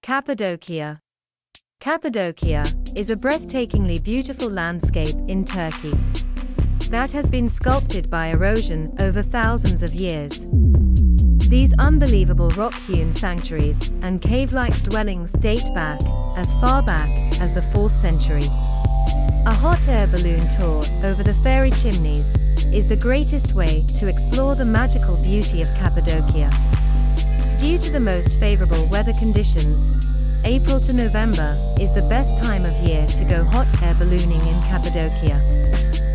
Cappadocia. Cappadocia is a breathtakingly beautiful landscape in Turkey that has been sculpted by erosion over thousands of years. These unbelievable rock-hewn sanctuaries and cave-like dwellings date back as far back as the 4th century. A hot air balloon tour over the Fairy Chimneys is the greatest way to explore the magical beauty of Cappadocia. Due to the most favorable weather conditions, April to November is the best time of year to go hot air ballooning in Cappadocia.